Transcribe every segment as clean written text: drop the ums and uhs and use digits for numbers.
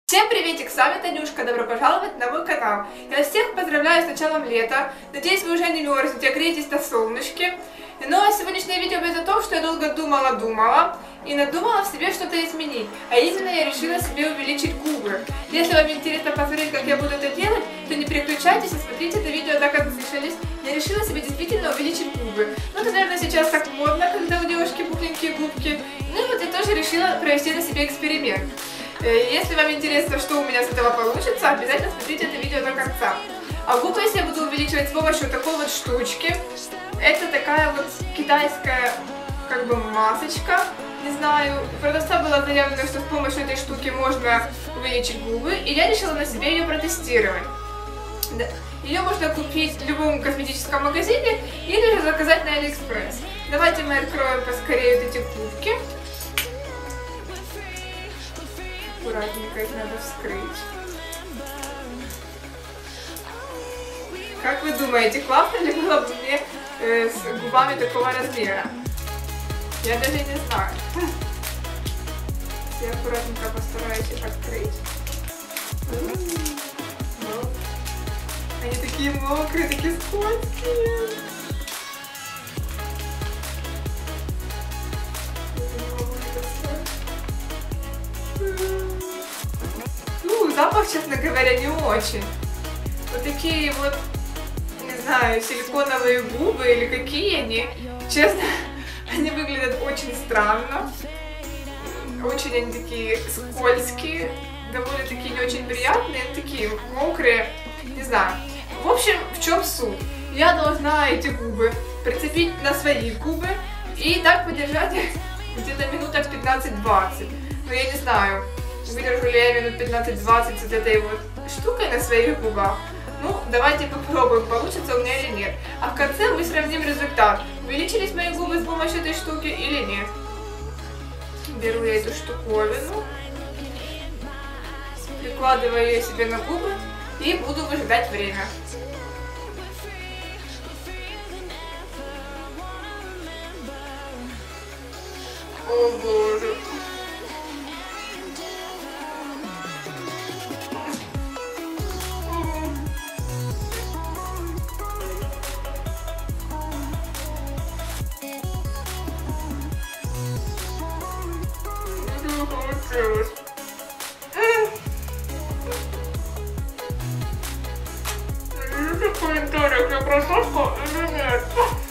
Всем приветик, с вами Танюшка, добро пожаловать на мой канал. Я всех поздравляю с началом лета, надеюсь вы уже не мерзнете, греетесь на солнышке. Но сегодняшнее видео будет о том, что я долго думала и надумала в себе что-то изменить. А именно я решила себе увеличить губы. Если вам интересно посмотреть, как я буду это делать, то не переключайтесь и смотрите это видео так, как слышались. Я решила себе действительно увеличить губы. Ну это, наверное, сейчас так модно, когда у девушки пухленькие губки. Ну и вот я тоже решила провести на себе эксперимент. Если вам интересно, что у меня с этого получится, обязательно смотрите это видео до конца. А губы я буду увеличивать с помощью такой вот штучки. Это такая вот китайская как бы масочка. Не знаю, у продавца было заявлено, что с помощью этой штуки можно увеличить губы. И я решила на себе ее протестировать. Ее можно купить в любом косметическом магазине или же заказать на Алиэкспресс. Давайте мы откроем поскорее вот эти кубки. Аккуратненько их надо вскрыть. Как вы думаете, классно ли было бы мне с губами такого размера? Я даже не знаю. Я аккуратненько постараюсь их открыть. Они такие мокрые, такие скользкие. Ну, запах, честно говоря, не очень. Вот такие вот, не знаю, силиконовые губы или какие они. Честно, они выглядят очень странно. Очень они такие скользкие, довольно-таки не очень приятные, такие мокрые, не знаю. В общем, в чем суть? Я должна эти губы прицепить на свои губы и так подержать их где-то минуток 15-20. Но я не знаю, выдержу ли я минут 15-20 с этой вот штукой на своих губах. Ну, давайте попробуем, получится у меня или нет. А в конце мы сравним результат. Увеличились мои губы с помощью этой штуки или нет. Беру я эту штуковину, прикладываю ее себе на губы и буду выжидать время. О боже. Напишите в комментариях, я красотка или нет.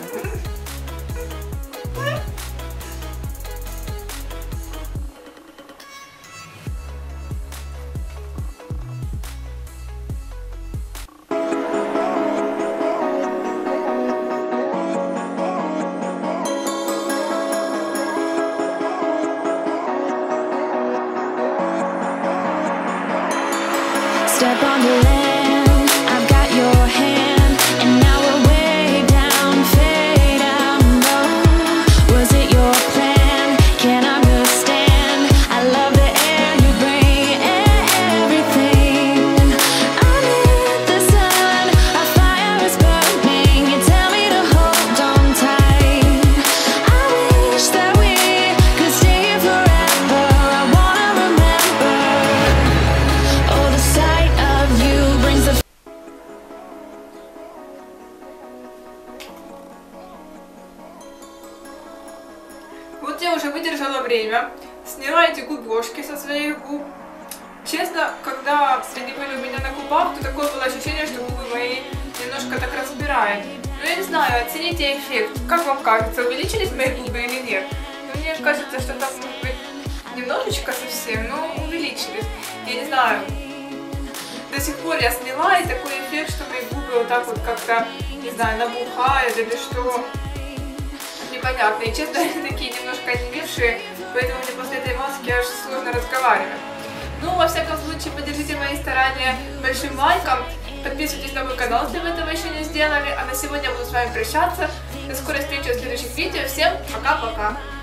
Step on the land, I've got your hand, and now we're way down, fade out low. Was it your plan? Can't understand. I love the air you bring, everything. Under the sun, our fire is burning. You tell me to hold on tight. I wish that we could stay here forever. I wanna remember. Oh, the sight of you brings the Вот я уже выдержала время, сняла эти губежки со своих губ. Честно, когда они были у меня на губах, то такое было ощущение, что губы мои немножко так разбирают. Но я не знаю, оцените эффект. Как вам кажется, увеличились мои губы или нет? Но мне кажется, что там, может быть, немножечко совсем, но увеличились. Я не знаю. До сих пор я сняла, и такой эффект, что мои губы вот так вот как-то, не знаю, набухают или что. Непонятно. И честно, они такие немножко онемевшие, поэтому мне после этой маски аж сложно разговаривать. Ну, во всяком случае, поддержите мои старания большим лайком. Подписывайтесь на мой канал, если вы этого еще не сделали. А на сегодня я буду с вами прощаться. До скорой встречи в следующих видео. Всем пока-пока.